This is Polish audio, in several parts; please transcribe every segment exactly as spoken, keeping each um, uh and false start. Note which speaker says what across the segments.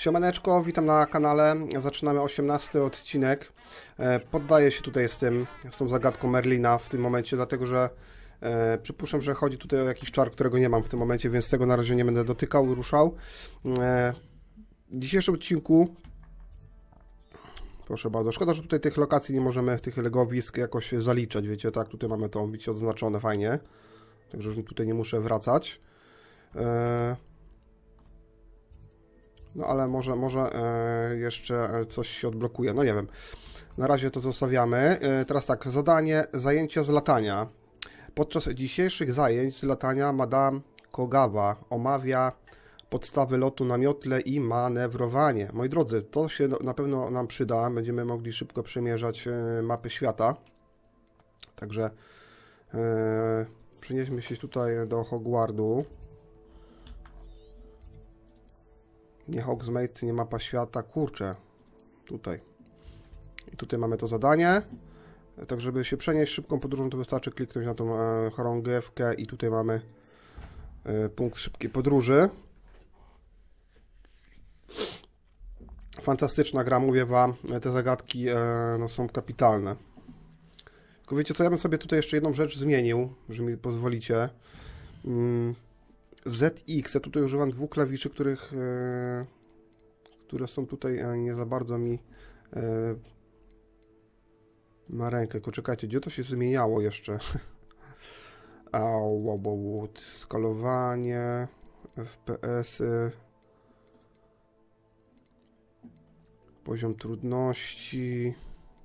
Speaker 1: Siemaneczko, witam na kanale. Zaczynamy osiemnasty odcinek. Poddaję się tutaj z tym, z tą zagadką Merlina w tym momencie, dlatego że e, przypuszczam, że chodzi tutaj o jakiś czar, którego nie mam w tym momencie, więc tego na razie nie będę dotykał, ruszał. E, w dzisiejszym odcinku, proszę bardzo, szkoda, że tutaj tych lokacji nie możemy, tych legowisk jakoś zaliczać, wiecie, tak, tutaj mamy to, widzicie, odznaczone fajnie, także już tutaj nie muszę wracać. E, No ale może, może e, jeszcze coś się odblokuje, no nie wiem. Na razie to zostawiamy. E, teraz tak, zadanie, zajęcia z latania. Podczas dzisiejszych zajęć z latania Madame Kogawa omawia podstawy lotu na miotle i manewrowanie. Moi drodzy, to się na pewno nam przyda. Będziemy mogli szybko przemierzać e, mapy świata. Także e, przenieśmy się tutaj do Hogwartu. Nie Hogsmeade, nie mapa świata, kurczę, tutaj. I tutaj mamy to zadanie. Tak, żeby się przenieść szybką podróżą, to wystarczy kliknąć na tą e, chorągiewkę i tutaj mamy e, punkt szybkiej podróży. Fantastyczna gra, mówię wam, te zagadki e, no, są kapitalne. Tylko wiecie co, ja bym sobie tutaj jeszcze jedną rzecz zmienił, że mi pozwolicie. Mm. Z X, ja tutaj używam dwóch klawiszy, których, e, które są tutaj e, nie za bardzo mi e, na rękę. Tylko czekajcie, gdzie to się zmieniało jeszcze? Au, wow, wow, skalowanie, F P S-y, poziom trudności.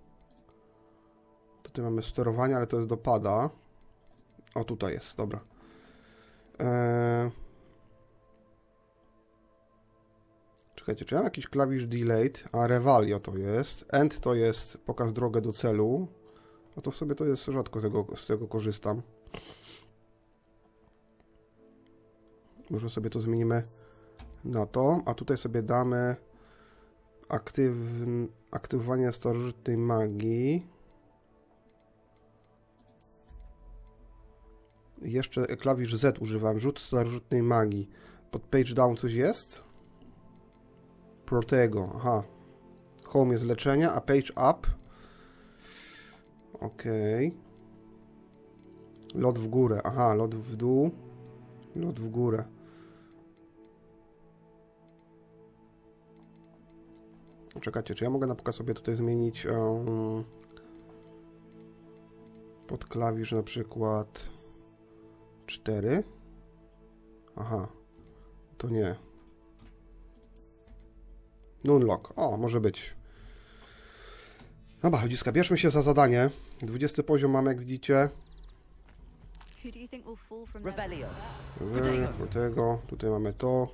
Speaker 1: Tutaj mamy sterowanie, ale to jest do pada. O, tutaj jest, dobra. Eee... Czekajcie, czy ja mam jakiś klawisz delayed? A Revalio to jest. End to jest pokaż drogę do celu. No to w sobie to jest rzadko tego, z tego korzystam. Może sobie to zmienimy na to. A tutaj sobie damy aktyw... aktywowanie starożytnej magii. Jeszcze klawisz Z używam. Rzut starożytnej magii. Pod page down coś jest? Protego. Aha. Home jest leczenia, a page up. Okej. Okay. Lot w górę. Aha, lot w dół. Lot w górę. Czekajcie, czy ja mogę na przykład sobie tutaj zmienić um, pod klawisz na przykład cztery. Aha. To nie. Nunlock. O, może być. Dobra, ludziska, bierzmy się za zadanie. dwudziesty poziom mamy, jak widzicie. Do tego. Tutaj mamy to.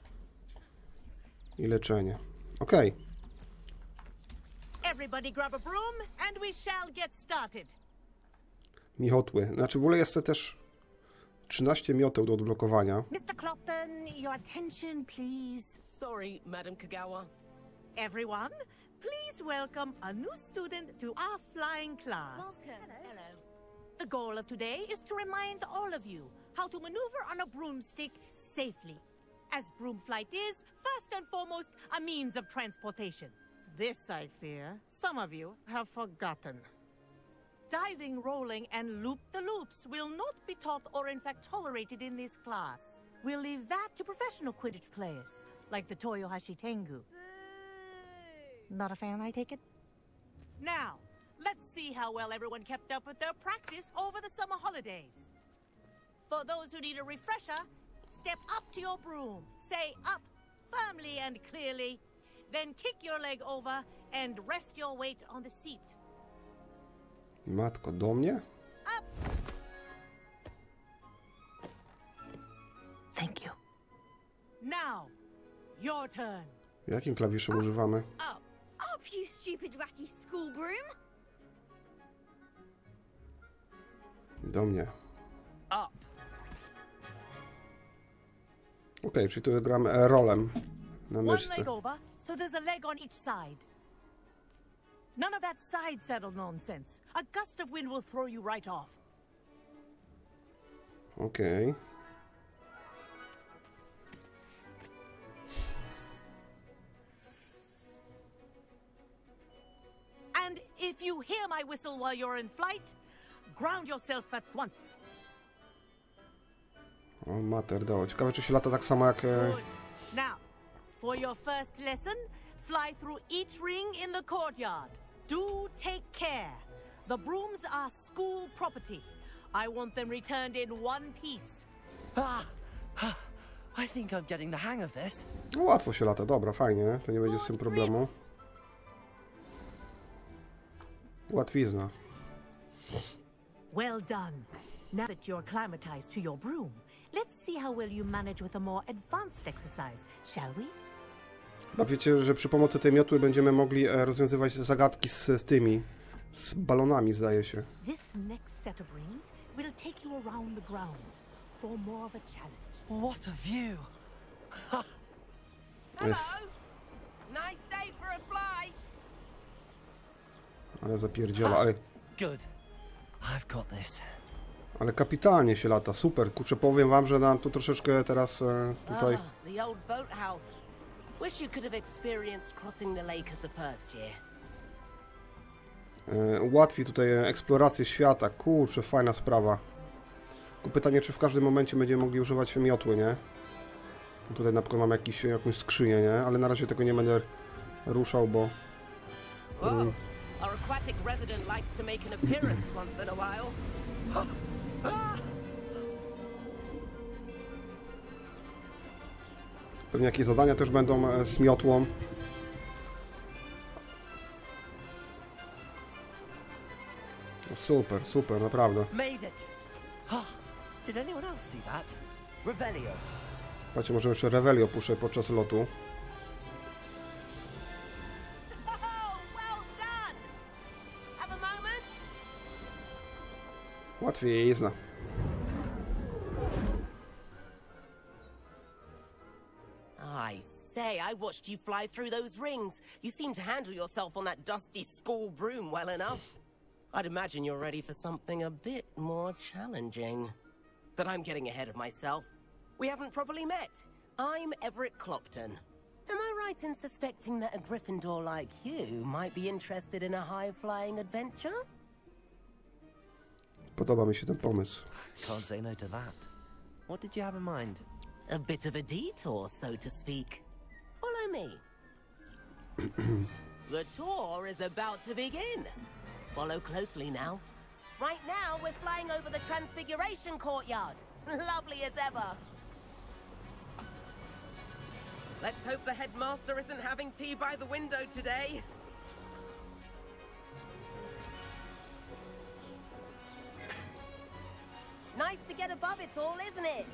Speaker 1: I leczenie. Okej. Okay. Miotły. Znaczy w ogóle jest to też trzynaście mioteł do odblokowania.
Speaker 2: mister Clopton, your attention, please.
Speaker 3: Sorry, Madam Kogawa.
Speaker 2: Everyone, please welcome a new student to our flying class.
Speaker 4: Welcome.
Speaker 2: Hello. Hello. The goal of today is to remind all of you how to maneuver on a broomstick safely, as broom flight is, first and foremost, a means of transportation. This, I fear, some of you have forgotten. Diving, rolling, and loop-the-loops will not be taught or in fact tolerated in this class. We'll leave that to professional Quidditch players, like the Toyohashi Tengu.
Speaker 4: Boo!
Speaker 2: Not a fan, I take it? Now, let's see how well everyone kept up with their practice over the summer holidays. For those who need a refresher, step up to your broom, say up firmly and clearly, then kick your leg over and rest your weight on the seat.
Speaker 1: Matko, do mnie?
Speaker 2: Up. Thank you. Now, your turn.
Speaker 1: Jakim klawiszem używamy?
Speaker 2: Up.
Speaker 4: Up, you stupid ratty school broom!
Speaker 1: Do mnie.
Speaker 3: Up.
Speaker 1: Okej, okay, czyli tu gram e, rolem na
Speaker 2: One
Speaker 1: myszce.
Speaker 2: leg over, so there's a leg on each side. None of that side saddle nonsense. A gust of wind will throw you right off.
Speaker 1: Okej. Okay.
Speaker 2: whistle while you're in flight, ground yourself at once.
Speaker 1: O, mater dało. Ciekawe, czy się lata tak samo jak... E...
Speaker 2: Good. Now, for your first lesson, fly through each ring in the courtyard. Do take care. The brooms are school property. I want them returned in one piece.
Speaker 3: Ah, ah, I think I'm getting the hang of this.
Speaker 1: No, łatwo się lata, dobra, fajnie. To nie będzie z tym problemu. Łatwizna.
Speaker 2: Well done. Now that you're acclimatized to your broom, let's see how well you manage with a more advanced exercise, shall we?
Speaker 1: A wiecie, że przy pomocy tej miotły będziemy mogli e, rozwiązywać zagadki z, z tymi, z balonami, zdaje się.
Speaker 2: This next set of rings will take you around the grounds for more of a challenge.
Speaker 3: What a view!
Speaker 1: Jest,
Speaker 3: Nice day for a flight.
Speaker 1: ale zapierdziola, ale,
Speaker 3: Good. I've got this.
Speaker 1: ale kapitalnie się lata, super. Kurczę, powiem wam, że nam tu troszeczkę teraz e, tutaj...
Speaker 5: Ah, the old boathouse. Wish you could have experienced crossing the lake as a first year.
Speaker 1: E, ułatwi tutaj eksplorację świata. Kurczę, fajna sprawa. Tylko pytanie, czy w każdym momencie będziemy mogli używać miotły, nie? Tutaj na przykład mam jakiś, jakąś skrzynię, nie? Ale na razie tego nie będę ruszał, bo...
Speaker 5: Whoa, our aquatic resident likes to make an appearance once in a while.
Speaker 1: Pewnie jakieś zadania też będą e, z miotłą. No super, super, naprawdę.
Speaker 3: Made it. Oh, did anyone else see that? Revelio.
Speaker 1: Patrzcie, możemy jeszcze Revelio puszczać podczas lotu.
Speaker 5: Oh, well done! Have a moment?
Speaker 1: Łatwizna.
Speaker 5: I say, I watched you fly through those rings. You seem to handle yourself on that dusty school broom well enough. I'd imagine you're ready for something a bit more challenging. But I'm getting ahead of myself. We haven't properly met. I'm Everett Clopton. Am I right in suspecting that a Gryffindor like you might be interested in a high-flying adventure?
Speaker 1: Podoba mi się ten pomysł.
Speaker 3: Can't say no to that. What did you have in mind?
Speaker 5: A bit of a detour, so to speak. Follow me. The tour is about to begin. Follow closely now. Right now, we're flying over the Transfiguration Courtyard. Lovely as ever. Let's hope the headmaster isn't having tea by the window today. Nice to get above it all, isn't it?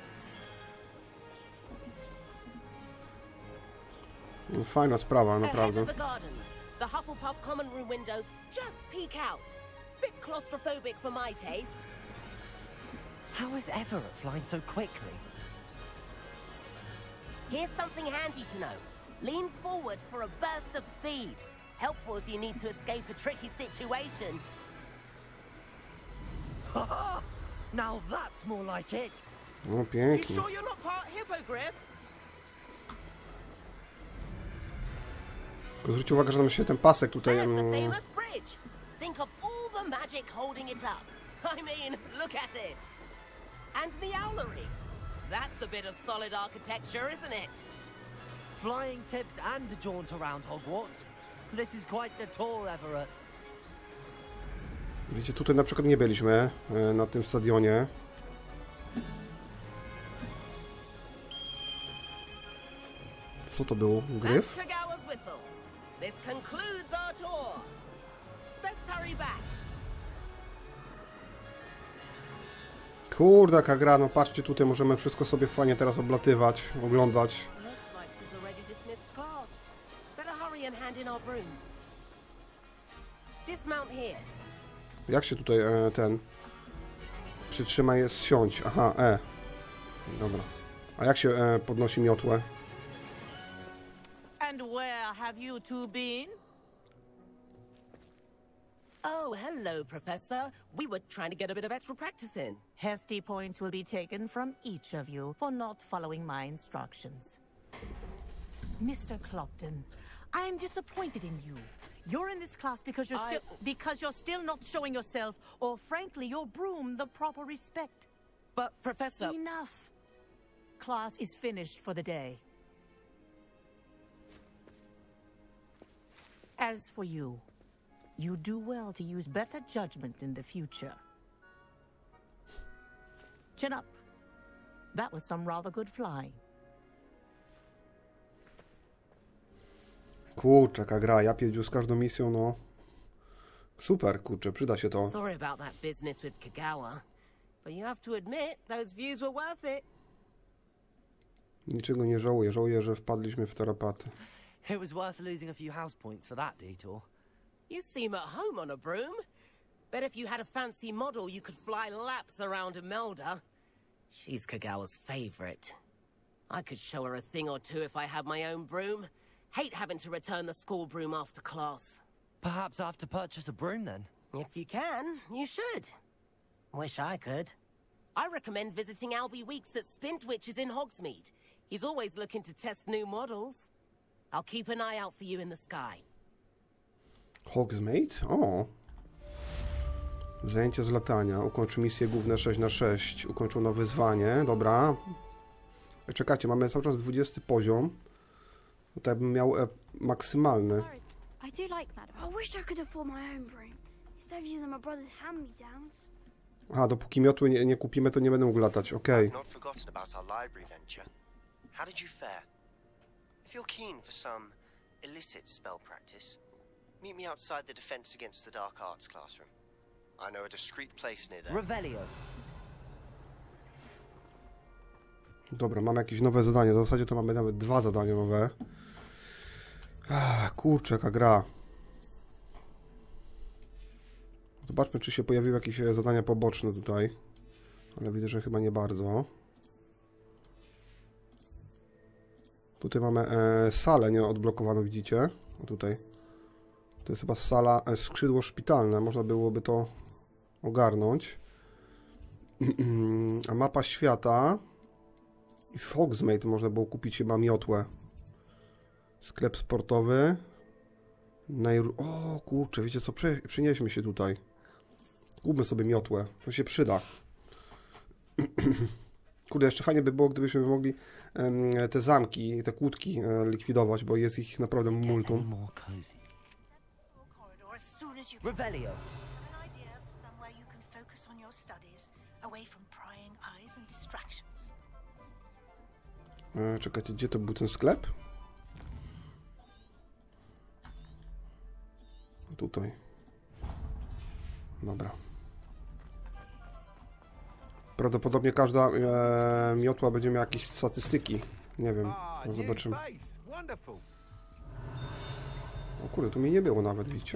Speaker 1: Fajna sprawa,
Speaker 5: Ahead
Speaker 1: naprawdę.
Speaker 5: of the gardens, the Hufflepuff common room windows just peek out. Bit claustrophobic for my taste.
Speaker 3: How is Everett flying so quickly?
Speaker 5: Here's something handy to know. Lean forward for a burst of speed. Helpful if you need to escape a tricky situation.
Speaker 3: Now that's more like it.
Speaker 1: No
Speaker 5: You
Speaker 1: pięknie.
Speaker 5: sure you're not part hippogriff?
Speaker 1: Tylko zwróćcie uwagę, że nam się ten pasek tutaj...
Speaker 5: There's the
Speaker 1: mm,
Speaker 5: famous bridge. Think of all the magic holding it up. I mean, look at it. And the owlery. That's a bit of solid architecture, isn't it?
Speaker 3: Flying tips and a jaunt around Hogwarts. This is quite the tour, Everett.
Speaker 1: Wiecie, tutaj na przykład nie byliśmy, e, na tym stadionie. Co to było? Gryf?
Speaker 5: That's Kagawa's whistle. This concludes our tour. Best hurry back.
Speaker 1: Kurde, jaka gra, no patrzcie, tutaj możemy wszystko sobie fajnie teraz oblatywać, oglądać.
Speaker 5: Looks like she's already dismissed class. Better hurry and hand in our brooms. Dismount here.
Speaker 1: Jak się tutaj e, ten... Przytrzymaj, jest siądź. Aha, E. Dobra. A jak się e, podnosi miotłę?
Speaker 2: And where have you two been?
Speaker 5: Oh, hello, Professor. We were trying to get a bit of extra practice in.
Speaker 2: Hefty points will be taken from each of you for not following my instructions. Mister Clopton, I am disappointed in you. You're in this class because you're
Speaker 3: I-
Speaker 2: still because you're still not showing yourself, or frankly, your broom the proper respect.
Speaker 5: But, Professor...
Speaker 2: Enough. Class is finished for the day. As for you, you do well to use better judgment in the future. Chin up. That was some rather good flying.
Speaker 1: Kurczę, jaka gra, ja pierdziu z każdą misją, no. Super, kurczę, przyda się to.
Speaker 5: Sorry about that business with Kagawa, but you have to admit, those views were worth it.
Speaker 1: Niczego nie żałuję, żałuję, że wpadliśmy w tarapaty.
Speaker 3: It was worth losing a few house points for that detour.
Speaker 5: You seem at home on a broom. Bet if you had a fancy model, you could fly laps around Imelda. She's Kagawa's favorite. I could show her a thing or two if I had my own broom. Hate having to return the school broom after class.
Speaker 3: Perhaps I have to purchase a broom then?
Speaker 5: If you can, you should. Wish I could. I recommend visiting Albie Weeks at Spintwitches in Hogsmeade. He's always looking to test new models. I'll keep an eye out for you in the sky.
Speaker 1: Hogsmeade? O! Zajęcie z latania. Ukończył misję główne sześć na sześć. Ukończono wyzwanie. Dobra. Czekajcie, mamy cały czas dwudziesty poziom. Tutaj bym miał e, maksymalny.
Speaker 4: I do like that. I wish I could afford my own broom instead of using my brother's hand-me-downs.
Speaker 1: Aha, dopóki miotły nie, nie kupimy, to nie będę mógł latać. Okej.
Speaker 6: I've not forgotten about our library venture. How did you fare? If you're keen for some illicit spell practice, meet me outside the Defense Against the Dark Arts classroom. I know a discreet place near there.
Speaker 3: Revelio.
Speaker 1: Dobra, mamy jakieś nowe zadanie. W zasadzie to mamy nawet dwa zadania nowe. Ach, kurczę, jaka gra. Zobaczmy, czy się pojawiły jakieś zadania poboczne tutaj. Ale widzę, że chyba nie bardzo. Tutaj mamy e, salę nieodblokowaną, widzicie? O, tutaj. To jest chyba sala, e, skrzydło szpitalne. Można byłoby to ogarnąć. A mapa świata. I w Hogsmeade można było kupić chyba miotłę. Sklep sportowy. Najru... O kurczę, wiecie co? Prze... Przenieśmy się tutaj. Kupmy sobie miotłę. To się przyda. Kurde, jeszcze fajnie by było, gdybyśmy mogli um, te zamki, te kłódki e, likwidować, bo jest ich naprawdę multum.
Speaker 3: Revelio.
Speaker 1: E, czekajcie, gdzie to był ten sklep? Tutaj. Dobra. Prawdopodobnie każda e, miotła będzie miała jakieś statystyki. Nie wiem, no zobaczymy. O kurde, tu mnie nie było nawet, widzicie?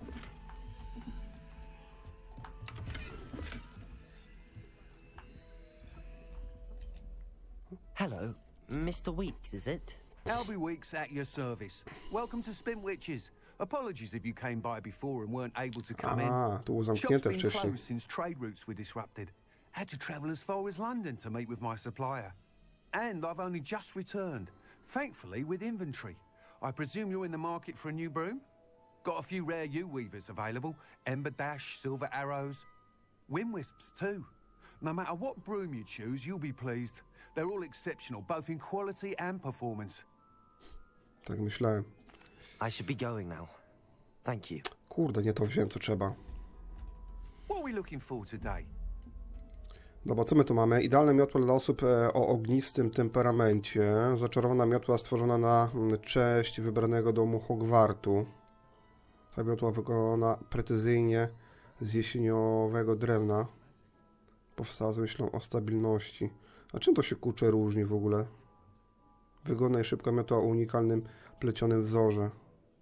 Speaker 3: Hello, Mister Weeks, is it?
Speaker 7: Albie Weeks at your service. Welcome to Spintwitches. Apologies if you came by before and weren't able to come in.
Speaker 1: A, tu było
Speaker 7: Shop's
Speaker 1: zamknięte
Speaker 7: been
Speaker 1: wcześniej.
Speaker 7: closed since trade routes were disrupted. Had to travel as far as London to meet with my supplier. And I've only just returned, thankfully with inventory. I presume you're in the market for a new broom? Got a few rare U-weavers available. Ember Dash, Silver Arrows. Wind Wisps too. No matter what broom you choose, you'll be pleased. They're all exceptional, both in quality and performance.
Speaker 1: Tak myślałem.
Speaker 3: I should be going now. Thank you.
Speaker 1: Kurde, nie to wziąłem, co trzeba.
Speaker 7: What are we looking for today?
Speaker 1: Dobra, co my tu mamy? Idealne miotła dla osób e, o ognistym temperamencie. Zaczarowana miotła stworzona na mm, cześć wybranego domu Hogwartu. Ta miotła wykonana precyzyjnie z jesieniowego drewna. Powstała z myślą o stabilności. A czym to się kurczę różni w ogóle? Wygodna i szybka miotła o unikalnym plecionym wzorze.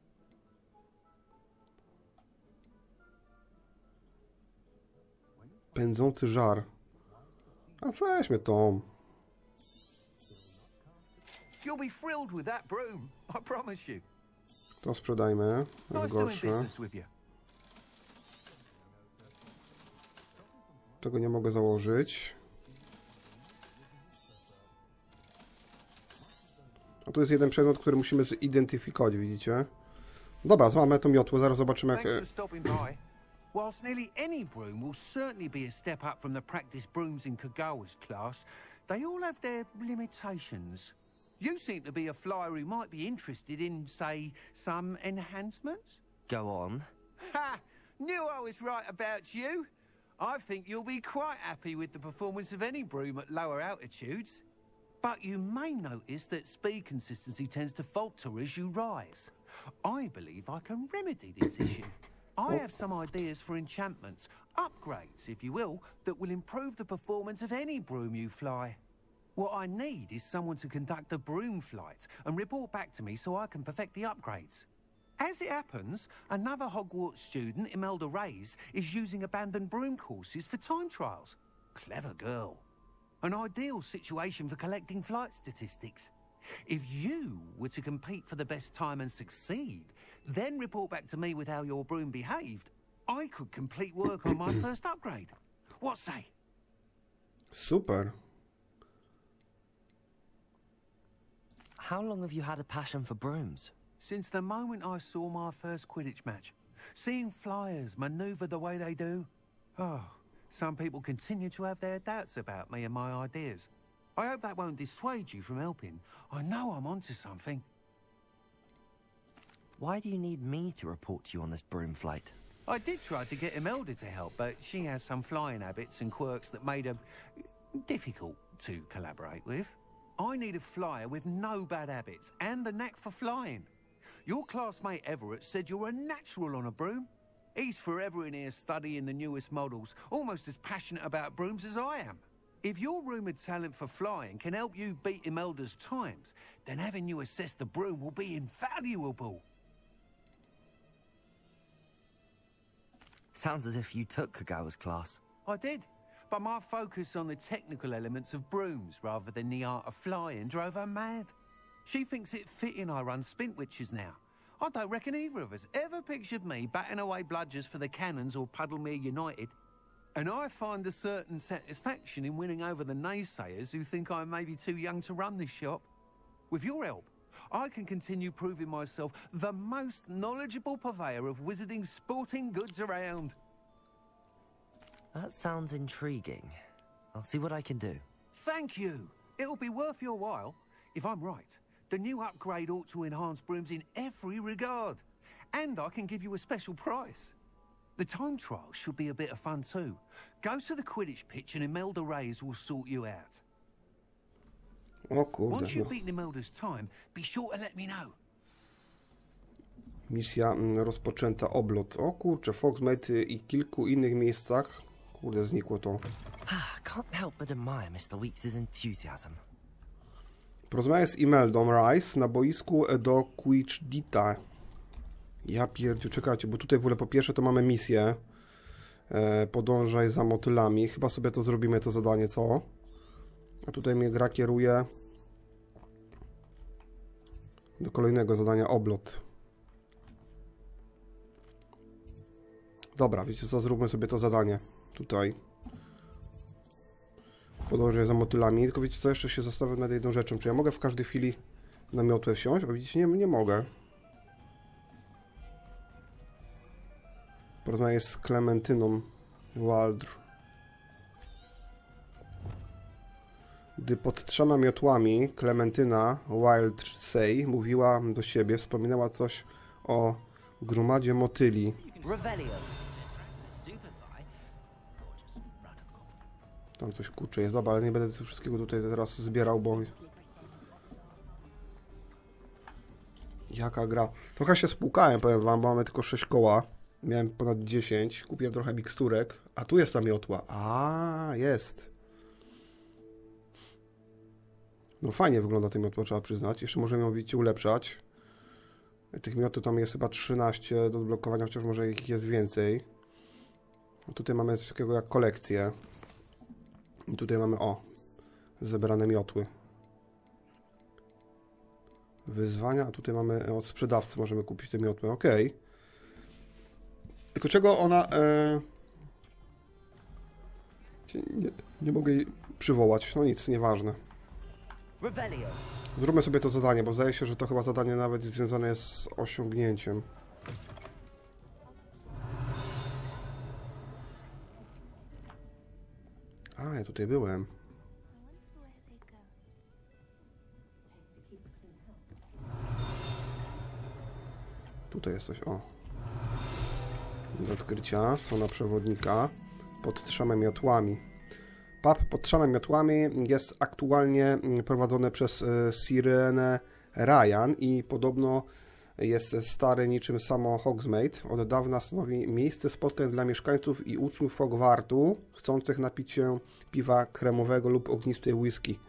Speaker 1: Pędzący żar. A weźmy tą.
Speaker 7: You'll be thrilled with that broom, I promise you.
Speaker 1: To sprzedajmy. To jest
Speaker 7: Nice doing
Speaker 1: gorsze.
Speaker 7: business with you.
Speaker 1: Tego nie mogę założyć. A tu jest jeden przedmiot, który musimy zidentyfikować, widzicie? Dobra, mamy tą miotłę, zaraz zobaczymy jak...
Speaker 7: Thanks for stopping by. Whilst nearly any broom will certainly be a step up from the practice brooms in Kagawa's class, they all have their limitations. You seem to be a flyer who might be interested in, say, some enhancements?
Speaker 3: Go on.
Speaker 7: Ha! Knew I was right about you. I think you'll be quite happy with the performance of any broom at lower altitudes. But you may notice that speed consistency tends to falter as you rise. I believe I can remedy this issue. I have some ideas for enchantments, upgrades, if you will, that will improve the performance of any broom you fly. What I need is someone to conduct a broom flight and report back to me so I can perfect the upgrades. As it happens, another Hogwarts student, Imelda Reyes, is using abandoned broom courses for time trials. Clever girl. An ideal situation for collecting flight statistics. If you were to compete for the best time and succeed, then report back to me with how your broom behaved, I could complete work on my first upgrade. What say?
Speaker 1: Super.
Speaker 3: How long have you had a passion for brooms?
Speaker 7: Since the moment I saw my first Quidditch match. Seeing flyers maneuver the way they do. Oh, some people continue to have their doubts about me and my ideas. I hope that won't dissuade you from helping. I know I'm onto something.
Speaker 3: Why do you need me to report to you on this broom flight?
Speaker 7: I did try to get Imelda to help, but she has some flying habits and quirks that made her difficult to collaborate with. I need a flyer with no bad habits and the knack for flying. Your classmate Everett said you're a natural on a broom. He's forever in here studying the newest models, almost as passionate about brooms as I am. If your rumoured talent for flying can help you beat Imelda's times, then having you assess the broom will be invaluable.
Speaker 3: Sounds as if you took Kagawa's class.
Speaker 7: I did, but my focus on the technical elements of brooms rather than the art of flying drove her mad. She thinks it fitting I run Spintwitches now. I don't reckon either of us ever pictured me batting away bludgers for the Cannons or Puddlemere United. And I find a certain satisfaction in winning over the naysayers who think I may be too young to run this shop. With your help, I can continue proving myself the most knowledgeable purveyor of wizarding sporting goods around.
Speaker 3: That sounds intriguing. I'll see what I can do.
Speaker 7: Thank you. It'll be worth your while. If I'm right, the new upgrade ought to enhance brooms in every regard. And I can give you a special price. The time trial should be a bit of fun too. Go to the Quidditch pitch and Imelda Reyes will sort you out.
Speaker 1: O kurde,
Speaker 7: Once you've
Speaker 1: no.
Speaker 7: beaten Imelda's time, be sure to let me know.
Speaker 1: Misja mm, rozpoczęta, oblot. O kurczę, Foxmate i kilku innych miejscach. Kurde, znikło to.
Speaker 3: Can't help but admire mister Weeks' enthusiasm.
Speaker 1: Porozmawiaj z Imeldą Rice na boisku do Quidditcha. Ja pierdziu, czekajcie, bo tutaj w ogóle po pierwsze to mamy misję. E, podążaj za motylami. Chyba sobie to zrobimy, to zadanie, co? A tutaj mnie gra kieruje do kolejnego zadania, oblot. Dobra, wiecie co, zróbmy sobie to zadanie. Tutaj. Podążaj za motylami. Tylko wiecie co, jeszcze się zastanawiam nad jedną rzeczą. Czy ja mogę w każdej chwili na miotłę wsiąść? O, widzicie, nie, nie mogę. Porozmawiaj z Klementyną Waldr. Gdy pod trzema miotłami Klementyna Wildsay mówiła do siebie, wspominała coś o gromadzie motyli. Tam coś kurczę jest, dobra, ale nie będę tego wszystkiego tutaj teraz zbierał, bo... Jaka gra? Trochę się spłukałem, powiem wam, bo mamy tylko sześć koła. Miałem ponad dziesięć, kupiłem trochę miksturek, a tu jest ta miotła. A, jest. No fajnie wygląda ta miotła, trzeba przyznać. Jeszcze możemy ją, widzicie, ulepszać. Tych miotów tam jest chyba trzynaście do odblokowania, chociaż może ich jest więcej. A tutaj mamy coś takiego jak kolekcję. I tutaj mamy, o, zebrane miotły. Wyzwania, a tutaj mamy od sprzedawcy, możemy kupić te miotły, ok. Tylko czego ona... E... Nie, nie mogę jej przywołać, no nic, nieważne. Zróbmy sobie to zadanie, bo zdaje się, że to chyba zadanie nawet związane jest z osiągnięciem. A, ja tutaj byłem. Tutaj jest coś, o. Do odkrycia, są na przewodnika. Pod trzema miotłami. Pub pod trzema miotłami jest aktualnie prowadzony przez Sirenę Ryan i podobno jest stary niczym samo Hogsmeade. Od dawna stanowi miejsce spotkań dla mieszkańców i uczniów Hogwartu, chcących napić się piwa kremowego lub ognistej whisky.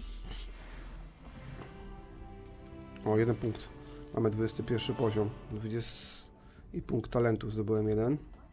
Speaker 1: O, jeden punkt. Mamy dwudziesty pierwszy poziom. dwudziesty i punkt talentu zdobyłem jeden.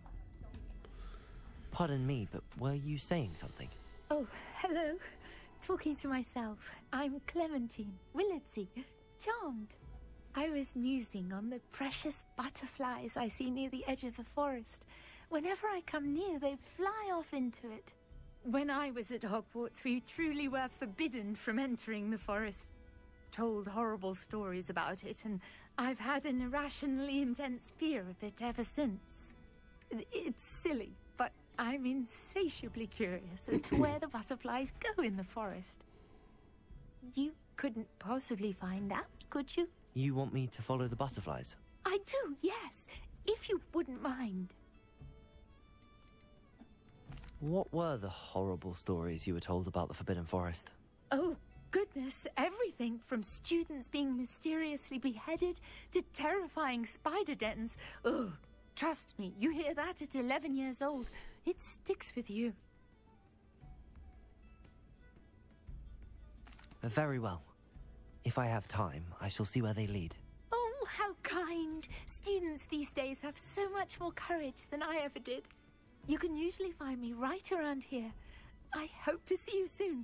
Speaker 3: Pardon me, but were you saying something?
Speaker 2: Oh, hello. Talking to myself. I'm Clementine Willardsey. Charmed. I was musing on the precious butterflies I see near the edge of the forest. Whenever I come near, they fly off into it. When I was at Hogwarts, we truly were forbidden from entering the forest. Told horrible stories about it, and I've had an irrationally intense fear of it ever since. It's silly, but I'm insatiably curious as to where the butterflies go in the forest. You couldn't possibly find out, could you?
Speaker 3: You want me to follow the butterflies?
Speaker 2: I do, yes, if you wouldn't mind.
Speaker 3: What were the horrible stories you were told about the Forbidden Forest?
Speaker 2: Oh, goodness, everything from students being mysteriously beheaded to terrifying spider dens. Oh, trust me, you hear that at eleven years old, it sticks with you.
Speaker 3: Very well. If I have time, I shall see where they lead.
Speaker 2: Oh, how kind. Students these days have so much more courage than I ever did. You can usually find me right around here. I hope to see you soon.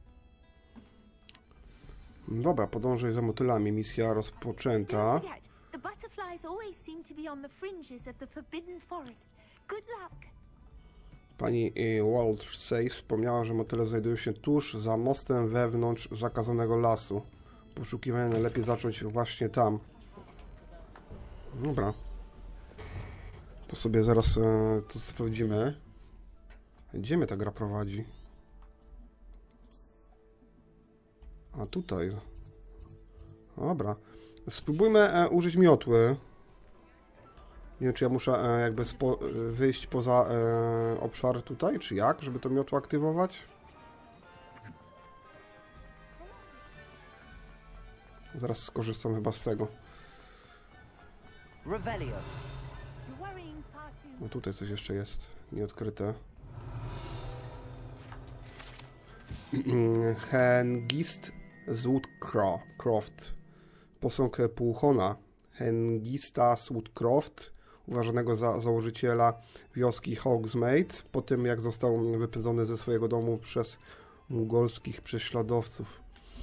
Speaker 1: Dobra, podążaj za motylami. Misja rozpoczęta.
Speaker 2: Don't forget, the butterflies always seem to be on the fringes of the Forbidden Forest. Good luck.
Speaker 1: Pani Waldsey wspomniała, że motyle znajdują się tuż za mostem wewnątrz zakazanego lasu. Poszukiwania najlepiej zacząć właśnie tam. Dobra. To sobie zaraz e, to sprawdzimy. Gdzie mnie ta gra prowadzi? A tutaj. Dobra. Spróbujmy e, użyć miotły. Nie wiem, czy ja muszę e, jakby spo, wyjść poza e, obszar tutaj, czy jak, żeby to miotło aktywować. Zaraz skorzystam chyba z tego.
Speaker 3: Revelio.
Speaker 1: No tutaj coś jeszcze jest nieodkryte. Hengist z Woodcroft. Posąg Płuchona. Hengista z Woodcroft, uważanego za założyciela wioski Hogsmeade, po tym jak został wypędzony ze swojego domu przez mugolskich prześladowców.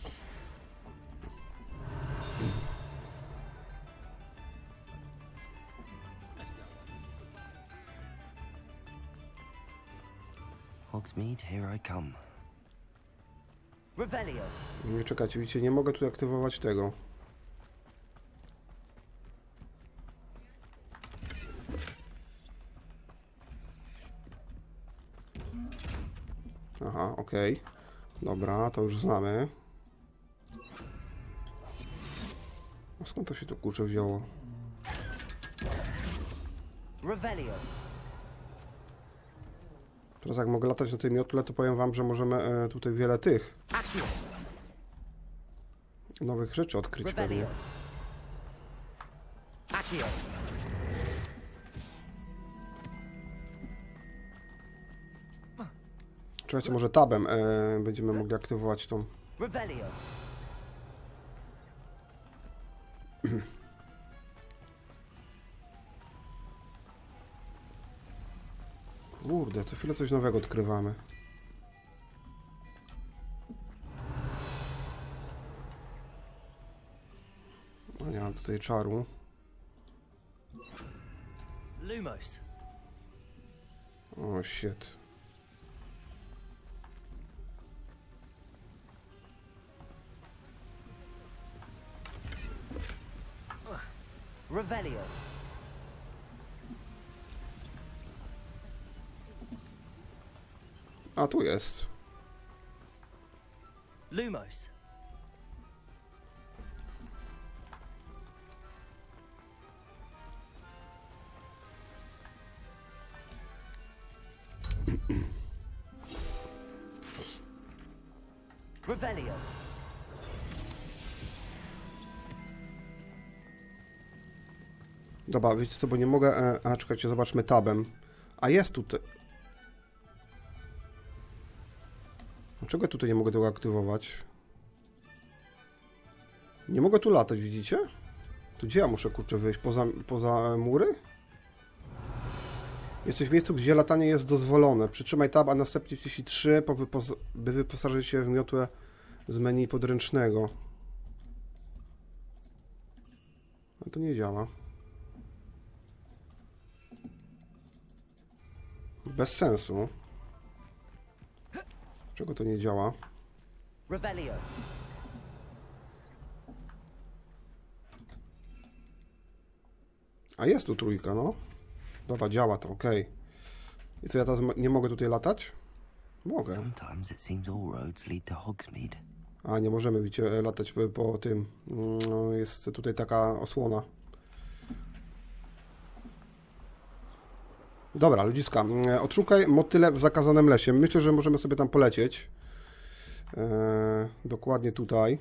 Speaker 3: Hogsmeade, here I come. Revelio.
Speaker 1: Nie czekajcie, widzicie, nie mogę tu aktywować tego. Aha, okej. Okay. Dobra, to już znamy. A skąd to się to kurczę wzięło?
Speaker 3: Revelio.
Speaker 1: Teraz jak mogę latać na tej miotle, to powiem wam, że możemy e, tutaj wiele tych nowych rzeczy odkryć pewnie. Czekajcie, może tabem e, będziemy mogli aktywować tą. Kurde, co chwilę coś nowego odkrywamy. No nie mam tutaj czaru.
Speaker 3: Lumos.
Speaker 1: O, shit.
Speaker 3: Revelio.
Speaker 1: A, tu jest.
Speaker 3: Lumos. Revelio.
Speaker 1: Dobra, wiecie co, bo nie mogę... E, a, czekajcie, zobaczmy tabem. A jest tutaj... Dlaczego tutaj nie mogę tego aktywować? Nie mogę tu latać, widzicie? To gdzie ja muszę, kurczę, wyjść? Poza, poza mury? Jesteś w miejscu, gdzie latanie jest dozwolone. Przytrzymaj tab, a następnie wciśnij trzy, po wypos by wyposażyć się w miotłę z menu podręcznego. No to nie działa. Bez sensu. Czego to nie działa?
Speaker 3: Revelio.
Speaker 1: A jest tu trójka, no. Dobra, działa to, ok. I co, ja teraz nie mogę tutaj latać? Mogę.
Speaker 8: Sometimes it seems all roads lead to Hogsmeade.
Speaker 1: A, nie możemy, widzicie, latać po, po tym. No, jest tutaj taka osłona. Dobra, ludziska, odszukaj motyle w zakazanym lesie. Myślę, że możemy sobie tam polecieć. Eee, dokładnie tutaj.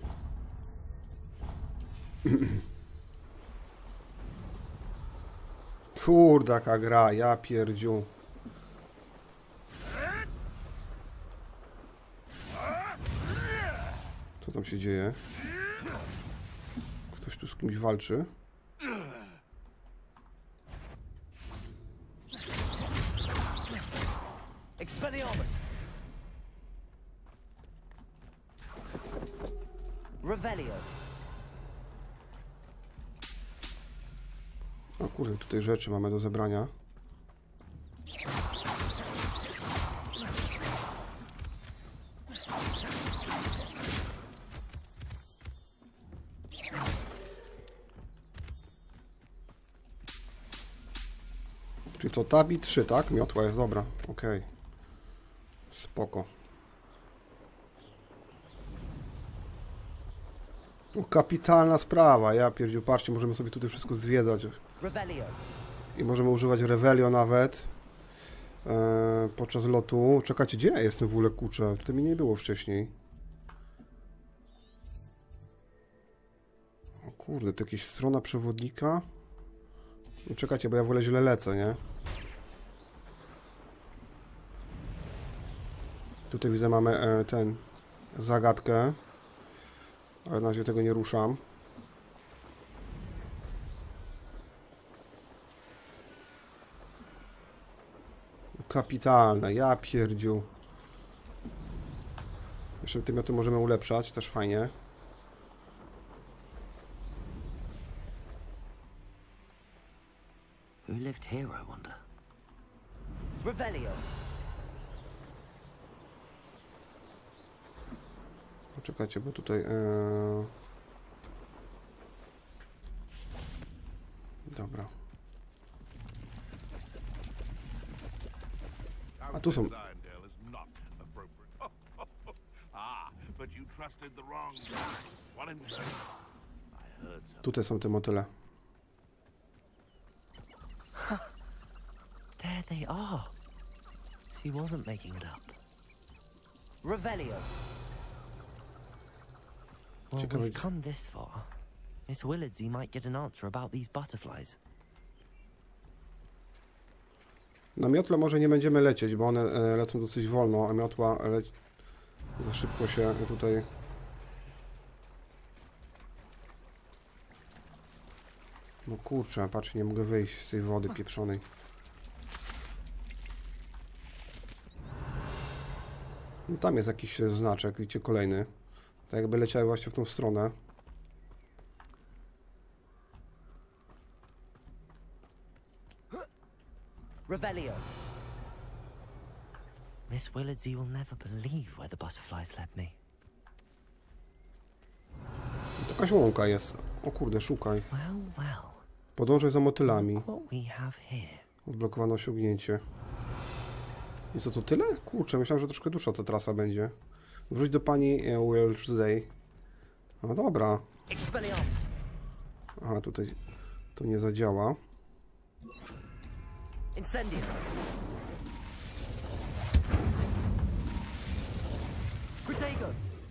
Speaker 1: Kurde, jaka gra, ja pierdziu. Co tam się dzieje? Ktoś tu z kimś walczy.
Speaker 3: Expelliarmus. Revelio.
Speaker 1: O kurde, tutaj rzeczy mamy do zebrania. Czyli to tabi trzy, tak? Miotła jest dobra, okej. Okay. Spoko. O, kapitalna sprawa, ja pierdziu, patrzcie, możemy sobie tutaj wszystko zwiedzać.
Speaker 3: Revelio.
Speaker 1: I możemy używać Revelio nawet e, podczas lotu. Czekajcie, gdzie ja jestem w ogóle, kurczę? Tutaj mi nie było wcześniej. O kurde, to jakaś strona przewodnika. No, czekajcie, bo ja w ogóle źle lecę, nie? Tutaj widzę, mamy e, ten zagadkę. Ale na razie tego nie ruszam. Kapitalne, ja pierdziu. Jeszcze te mioty możemy ulepszać, też fajnie.
Speaker 8: Who lived here, I wonder?
Speaker 3: Revelio.
Speaker 1: Poczekajcie, bo tutaj... Ee... Dobra. A tu są... Tutaj są te motyle.
Speaker 3: There they are. She wasn't making it up. Revelio. Well,
Speaker 1: Ciekawe,
Speaker 3: we've come this far. Miss Willardsey might get an answer about these butterflies.
Speaker 1: Na miotle może nie będziemy lecieć, bo one e, lecą dosyć wolno, a miotła leci... za szybko się tutaj... No kurczę, patrz, nie mogę wyjść z tej wody pieprzonej. No tam jest jakiś znaczek, widzicie, kolejny. Tak jakby leciały właśnie w tą stronę.
Speaker 3: Revelio. Miss Willardsey will never believe where the butterflies led me.
Speaker 1: To jakaś łąka jest. O kurde, szukaj.
Speaker 3: Well, well.
Speaker 1: Podążaj za motylami.
Speaker 3: Look what we have here.
Speaker 1: Odblokowano osiągnięcie. I co, to tyle? Kurczę, myślałem, że troszkę dłuższa ta trasa będzie. Wróć do pani Wellesley. No dobra.
Speaker 3: Expelliarmus.
Speaker 1: Aha, tutaj to nie zadziała.
Speaker 3: Incendio. Protego.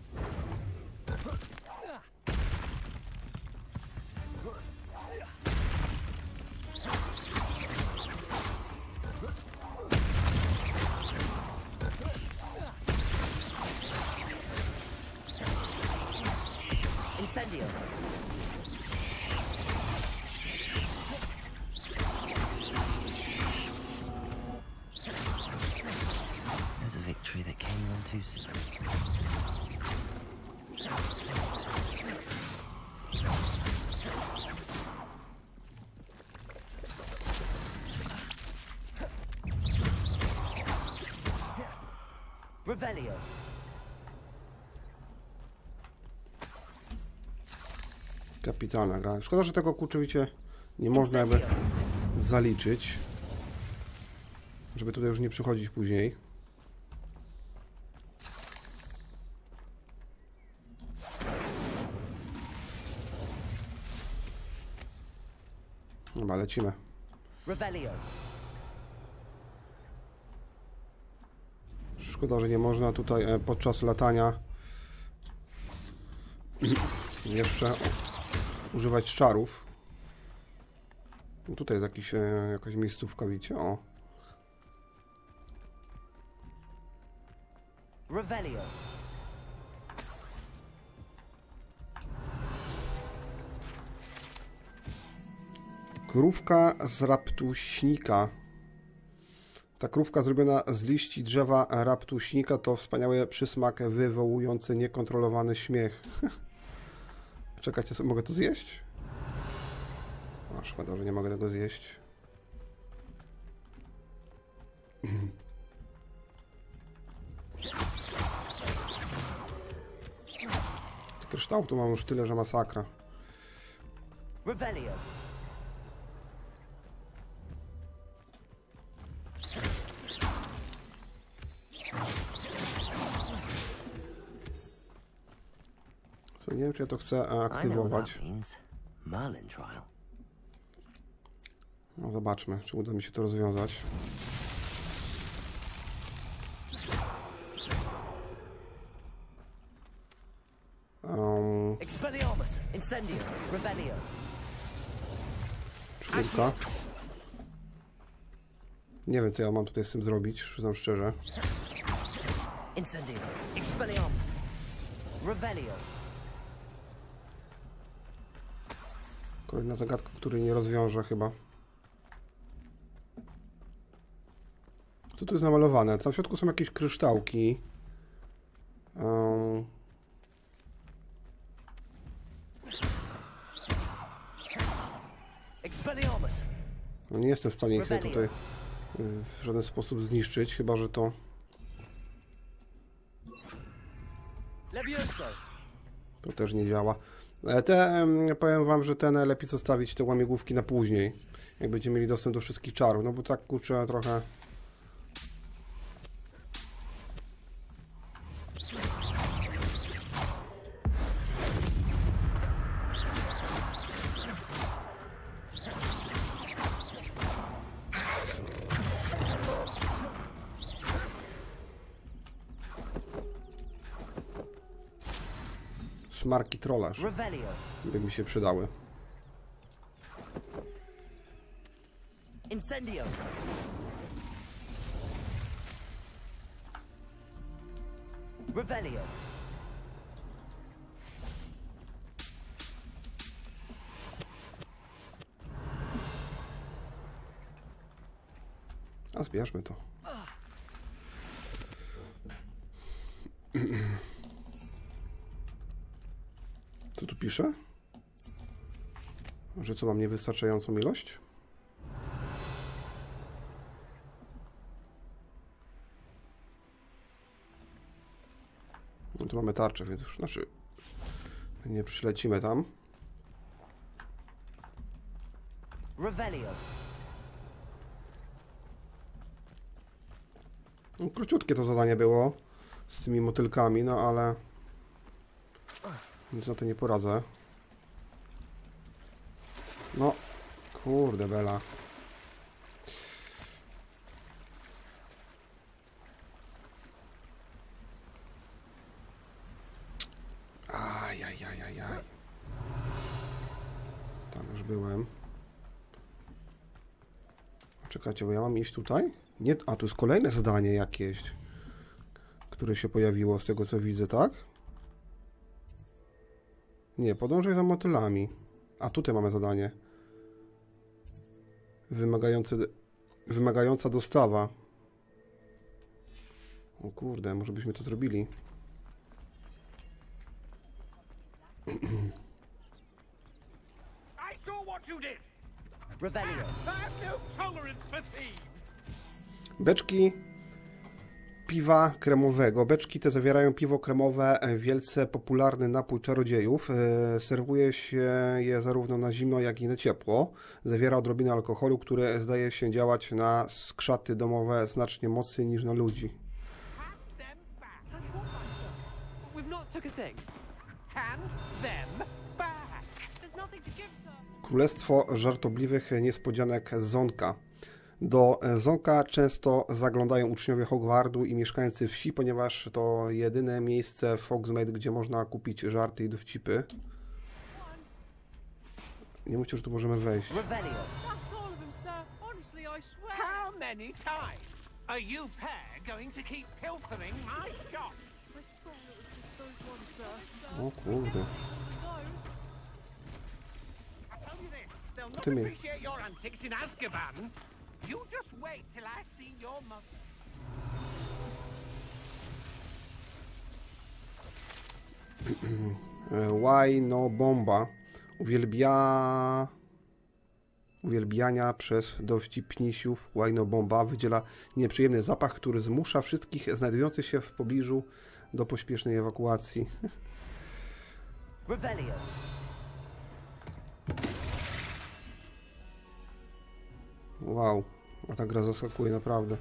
Speaker 3: Incendio.
Speaker 8: There's a victory that came on too soon.
Speaker 3: Revelio.
Speaker 1: Kapitalna gra. Szkoda, że tego kurczywicie nie można jakby zaliczyć. Żeby tutaj już nie przychodzić później. Dobra, lecimy.
Speaker 3: Revelio.
Speaker 1: Szkoda, że nie można tutaj e, podczas latania jeszcze używać czarów. No tutaj jest jakiś, e, jakaś miejscówka, widzicie? O.
Speaker 3: Revelio.
Speaker 1: Krówka z raptuśnika. Ta krówka zrobiona z liści drzewa raptuśnika to wspaniały przysmak wywołujący niekontrolowany śmiech. Czekajcie, mogę to zjeść? O, szkoda, że nie mogę tego zjeść. Kryształu tu mam już tyle, że masakra.
Speaker 3: Revelio.
Speaker 1: Co, nie wiem, czy ja to chcę
Speaker 8: I know what
Speaker 1: aktywować.
Speaker 8: that means. Merlin trial.
Speaker 1: No, zobaczmy, czy uda mi się to rozwiązać. Um,
Speaker 3: Expelliarmus. Incendio. Revelio.
Speaker 1: czwórka. Nie wiem, co ja mam tutaj z tym zrobić, przyznam szczerze.
Speaker 3: Incendio. Expelliarmus. Revelio.
Speaker 1: Kolejna zagadka, której nie rozwiążę chyba. Co tu jest namalowane? Tam w środku są jakieś kryształki. Um,
Speaker 3: Expelliarmus.
Speaker 1: no nie jestem w stanie ich tutaj y, w żaden sposób zniszczyć, chyba że to...
Speaker 3: Levioso.
Speaker 1: To też nie działa. E, Te, em, powiem wam, że ten lepiej zostawić te łamigłówki na później. Jak będziemy mieli dostęp do wszystkich czarów. No bo tak kurczę trochę... Smarki trollarz
Speaker 3: Revelio.
Speaker 1: by mi się przydały.
Speaker 3: Incendio. Revelio.
Speaker 1: A zbierzmy to. Co tu pisze? Że co, mam niewystarczającą ilość? No tu mamy tarczę, więc już, znaczy nie przylecimy tam.
Speaker 3: Revelio.
Speaker 1: No, króciutkie to zadanie było z tymi motylkami, no ale nic na to nie poradzę. No, kurde bela. Ajajajajaj. Tam już byłem. Czekajcie, bo ja mam iść tutaj? Nie, a tu jest kolejne zadanie jakieś, które się pojawiło z tego co widzę, tak? Nie, podążaj za motylami. A tutaj mamy zadanie. Wymagające, wymagająca dostawa. O kurde, może byśmy to zrobili.
Speaker 9: I saw what you did.
Speaker 3: Revelio.
Speaker 9: I have no tolerance for thieves.
Speaker 1: Beczki piwa kremowego. Beczki te zawierają piwo kremowe, wielce popularny napój czarodziejów. E, serwuje się je zarówno na zimno, jak i na ciepło. Zawiera odrobinę alkoholu, który zdaje się działać na skrzaty domowe znacznie mocniej niż na ludzi.
Speaker 9: Hand them back. We've not took a thing. Hand them back. There's nothing to give, sir.
Speaker 1: Królestwo żartobliwych niespodzianek Zonka. Do Zonka często zaglądają uczniowie Hogwartu i mieszkańcy wsi, ponieważ to jedyne miejsce w Hogsmeade, gdzie można kupić żarty i dowcipy. Nie myślę, że tu możemy wejść.
Speaker 3: Revelio.
Speaker 9: That's all of them, sir. Honestly, I swear. How many times are you pair going to keep pilfering my shop? I swear it was just those ones, sir.
Speaker 1: O kurde.
Speaker 9: I tell you this, they'll
Speaker 1: To
Speaker 9: not
Speaker 1: ty mi.
Speaker 9: appreciate your antics in Azkaban. You just wait till I see your mother.
Speaker 1: Why no bomba. Uwielbia... Uwielbiania przez dowcipnisiów łajno bomba wydziela nieprzyjemny zapach, który zmusza wszystkich znajdujących się w pobliżu do pośpiesznej ewakuacji.
Speaker 3: Revelio.
Speaker 1: Wow, a ta gra zaskakuje naprawdę.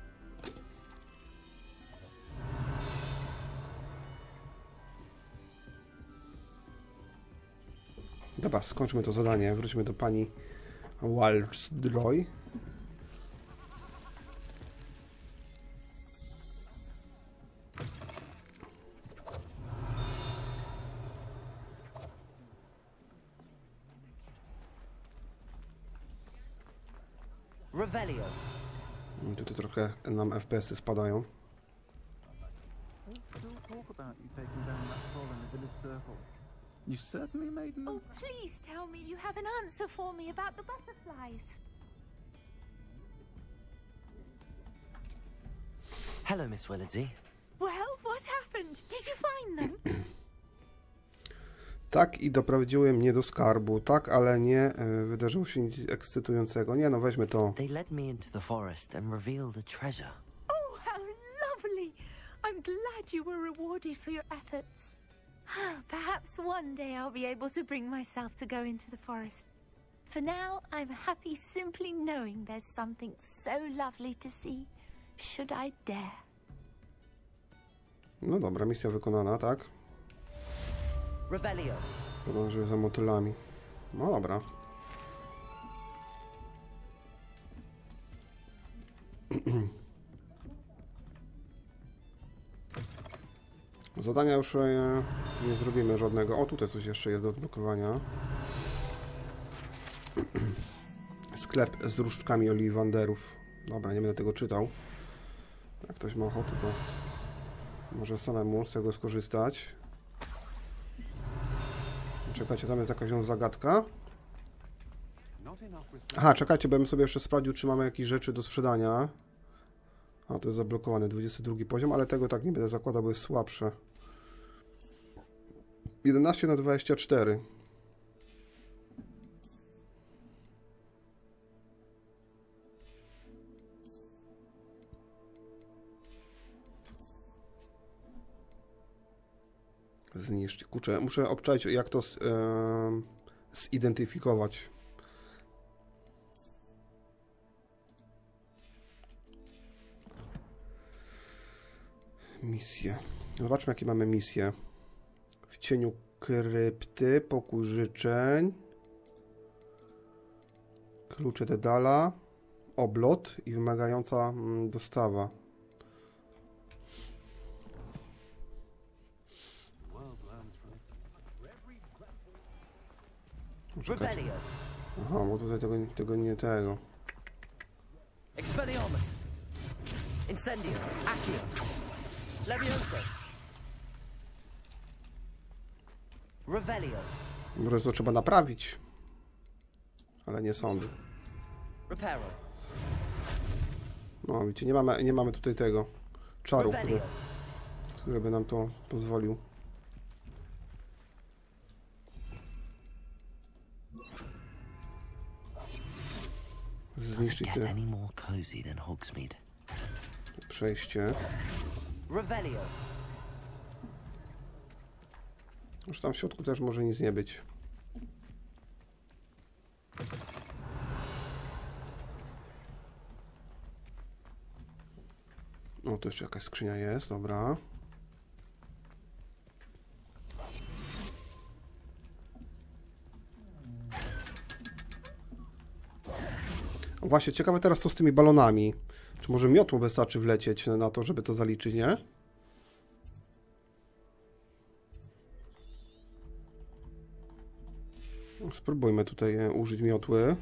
Speaker 1: Dobra, skończmy to zadanie. Wróćmy do pani Waldroy.
Speaker 3: Revelio.
Speaker 1: Tutaj trochę nam F P S-y spadają.
Speaker 10: Still talk about you taking down that troll in the village circle. You certainly made an...
Speaker 11: Oh, please tell me you have an answer for me about the butterflies.
Speaker 8: Hello, Miss Willardsey.
Speaker 11: Well, what happened? Did you find them?
Speaker 1: Tak, i doprowadziły mnie do skarbu. Tak, ale nie e, wydarzyło się nic ekscytującego. Nie no, weźmy to.
Speaker 8: They led me into the forest and revealed a treasure.
Speaker 11: Oh, how lovely! I'm glad you were rewarded for your efforts. Perhaps one day I'll be able to bring myself to go into the forest. For now, I'm happy simply knowing there's something so lovely to see, should I dare.
Speaker 1: No dobra, misja wykonana, tak?
Speaker 3: Revelio.
Speaker 1: Podążę za motylami. No dobra. Zadania już e, nie zrobimy żadnego. O, tutaj coś jeszcze jest do odblokowania. Sklep z różdżkami oliwanderów. Dobra, nie będę tego czytał. Jak ktoś ma ochotę, to może samemu z tego skorzystać. Czekajcie, tam jest jakaś zagadka. Aha, czekajcie, bo bym sobie jeszcze sprawdził, czy mamy jakieś rzeczy do sprzedania. A, to jest zablokowane, dwudziesty drugi poziom, ale tego tak nie będę zakładał, bo jest słabsze. jedenaście na dwadzieścia cztery. Zniszczyć. Kurczę, muszę obczaić, jak to z, e, zidentyfikować. misje. Zobaczmy, jakie mamy misje. W cieniu krypty, pokój życzeń, klucze Dedala, oblot i wymagająca mm, dostawa. Czekać. Aha, bo tutaj tego, tego nie tego.
Speaker 3: Expelliarmus. Incendio. Accio. Levioso. Revelio.
Speaker 1: Może to trzeba naprawić. Ale nie sądzę.
Speaker 3: Reparo.
Speaker 1: No widzicie, nie mamy, nie mamy tutaj tego czaru, który, który by nam to pozwolił. Zniszczyć te... przejście.
Speaker 3: Revelio.
Speaker 1: Już tam w środku też może nic nie być. O, tu jeszcze jakaś skrzynia jest, dobra. O, właśnie, ciekawe teraz co z tymi balonami. Czy może miotłą wystarczy wlecieć na to, żeby to zaliczyć, nie? Spróbujmy tutaj użyć miotły.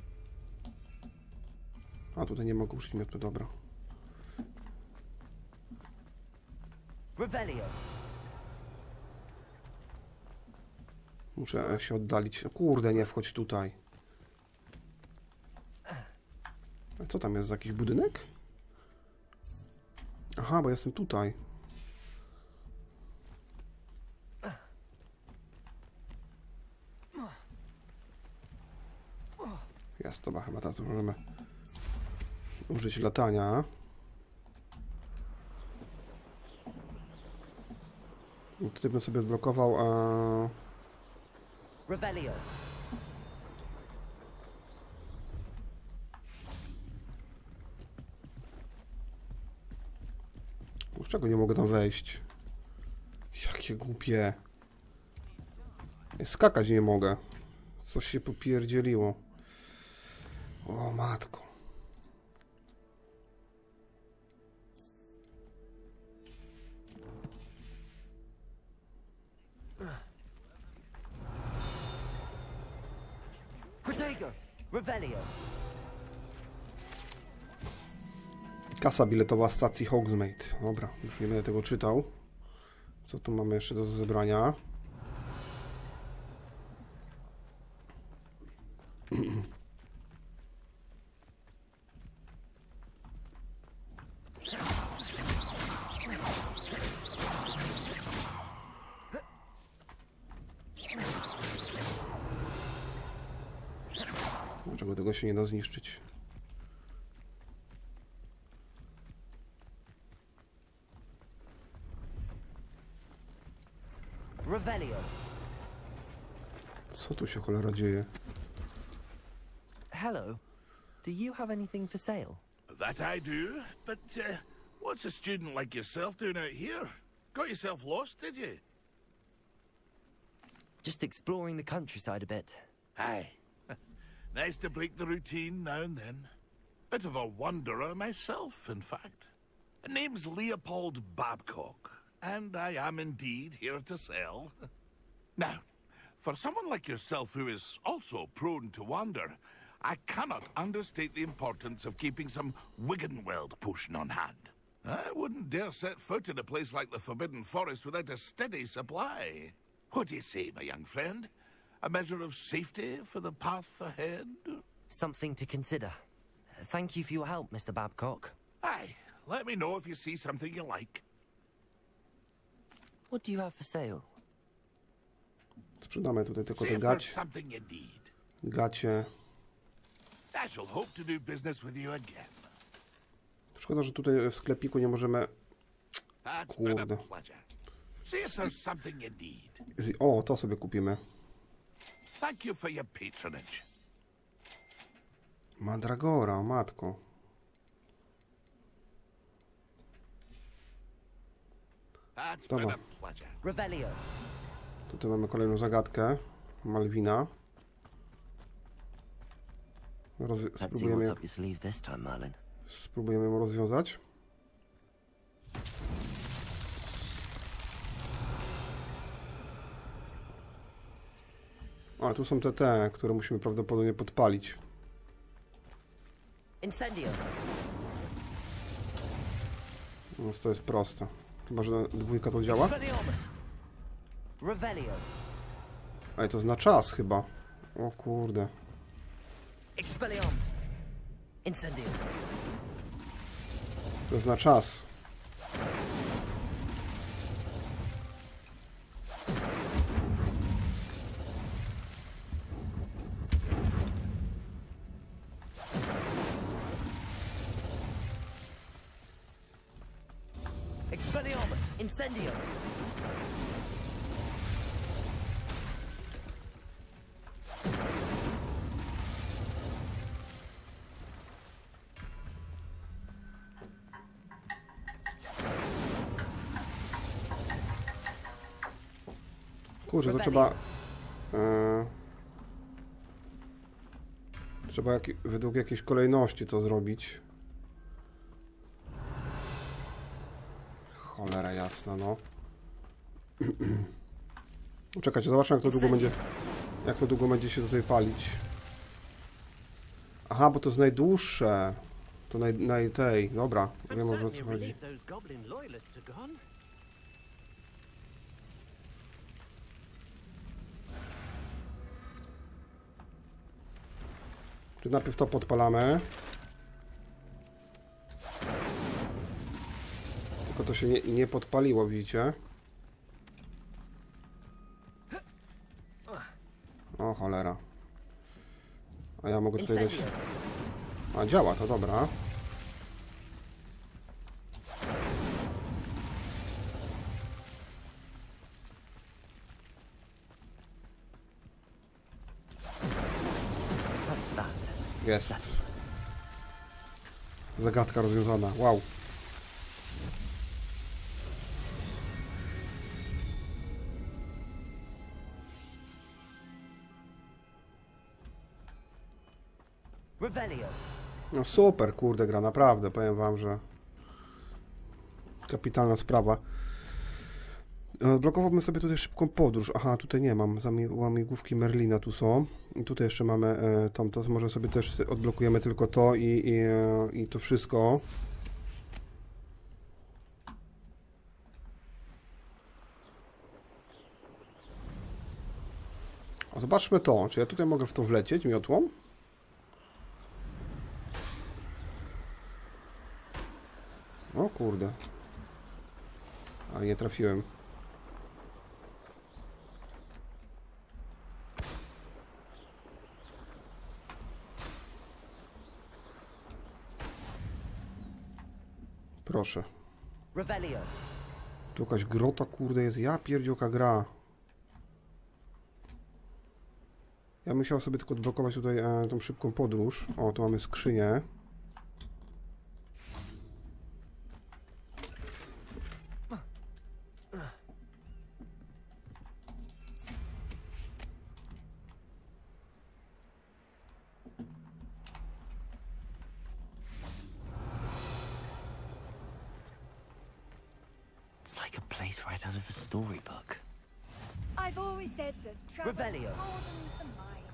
Speaker 1: A, tutaj nie mogę użyć miotły, dobra.
Speaker 3: Revelio.
Speaker 1: Muszę się oddalić. Kurde, nie wchodź tutaj. A co tam jest za jakiś budynek? Aha, bo jestem tutaj. Jest, dobra, chyba teraz możemy użyć latania. I tutaj bym sobie odblokował. A...
Speaker 3: Revelio.
Speaker 1: Dlaczego nie mogę tam wejść? Jakie głupie. Skakać nie mogę. Coś się popierdzieliło. O matko.
Speaker 3: Protego. Revelio.
Speaker 1: Kasa biletowa stacji Hogsmeade. Dobra, już nie będę tego czytał. Co tu mamy jeszcze do zebrania? Dlaczego tego się nie da zniszczyć?
Speaker 3: Revelio.
Speaker 1: Co tu się cholera dzieje?
Speaker 8: Hello. Do you have anything for sale?
Speaker 12: That I do, but uh, what's a student like yourself doing out here? Got yourself lost, did you?
Speaker 8: Just exploring the countryside a bit.
Speaker 12: Aye. Nice to break the routine now and then. Bit of a wanderer myself, in fact. Name's Leopold Babcock, and I am indeed here to sell. Now, for someone like yourself who is also prone to wander, I cannot understate the importance of keeping some Wiggenweld potion on hand. I wouldn't dare set foot in a place like the Forbidden Forest without a steady supply. What do you say, my young friend? A measure of safety for the path ahead?
Speaker 8: Something to consider. Thank you for your help, Mister Babcock.
Speaker 12: Aye, let me know if you see something you like.
Speaker 8: What do you have for sale?
Speaker 1: Sprzedamy tutaj tylko
Speaker 12: See
Speaker 1: te
Speaker 12: if there's
Speaker 1: gacie.
Speaker 12: something you need.
Speaker 1: Gacie.
Speaker 12: I shall hope to do business with you again.
Speaker 1: Szkoda, że tutaj w sklepiku nie możemy...
Speaker 12: That's been a
Speaker 1: Kurde.
Speaker 12: pleasure. See if there's something you need.
Speaker 1: Z- O, to sobie kupimy.
Speaker 12: Thank you for your patronage.
Speaker 1: Mandragora, o matko. Dobra.
Speaker 3: Revelio.
Speaker 1: Tutaj mamy kolejną zagadkę. Malwina. Rozwi spróbujemy, spróbujemy ją rozwiązać. A, tu są te te, które musimy prawdopodobnie podpalić.
Speaker 3: Incendio.
Speaker 1: Więc to jest proste. Chyba, że dwójka to działa.
Speaker 3: Revelio.
Speaker 1: Ej, to na czas chyba. O kurde.
Speaker 3: Expelliarmus. Incendio.
Speaker 1: To jest na czas.
Speaker 3: Expelliarmus. Incendio.
Speaker 1: Kurczę, to trzeba... Yy, trzeba jak, według jakiejś kolejności to zrobić. Cholera jasna, no. Czekajcie, zobaczmy jak to długo będzie... Jak to długo będzie się tutaj palić. Aha, bo to jest najdłuższe. To naj, naj tej, dobra, wiem może o co chodzi. Czy najpierw to podpalamy? Tylko to się nie, nie podpaliło, widzicie? O cholera. A ja mogę tutaj dać... A działa, to dobra. Jest. Zagadka rozwiązana. Wow. No super, kurde, gra, naprawdę. Powiem wam, że kapitalna sprawa. Blokowałbym sobie tutaj szybką podróż. Aha, tutaj nie mam. Łamigłówki Merlina tu są. I tutaj jeszcze mamy e, tam, to może sobie też odblokujemy tylko to i, i, e, i to wszystko. A zobaczmy to. Czy ja tutaj mogę w to wlecieć miotłą? O kurde. Ale nie trafiłem. Proszę. Tu jakaś grota, kurde, jest. Ja pierdzioka gra. Ja musiał sobie tylko odblokować tutaj e, tą szybką podróż. O, tu mamy skrzynię.
Speaker 8: Right out of a storybook.
Speaker 13: I've always said that travel broadens the mind.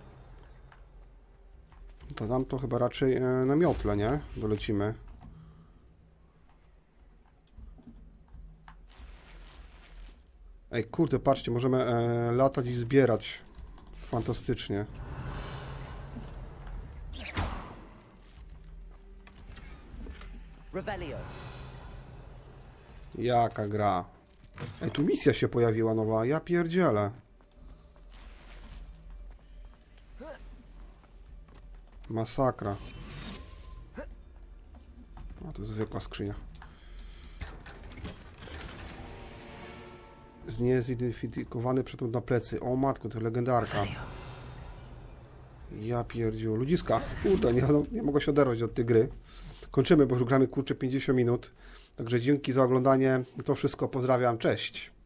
Speaker 1: To nam to chyba raczej e, na miotle, nie? Dolecimy. Ej, kurde, patrzcie, możemy e, latać i zbierać. Fantastycznie.
Speaker 3: Revelio.
Speaker 1: Jaka gra. Ej, tu misja się pojawiła nowa, ja pierdzielę. Masakra. O, to jest zwykła skrzynia. Niezidentyfikowany przedmiot na plecy. O matko, to legendarka. Ja pierdziu. Ludziska. Kurde, nie, no, nie mogę się oderwać od tej gry. kończymy, bo już gramy kurczę pięćdziesiąt minut. Także dzięki za oglądanie. To wszystko. Pozdrawiam. Cześć.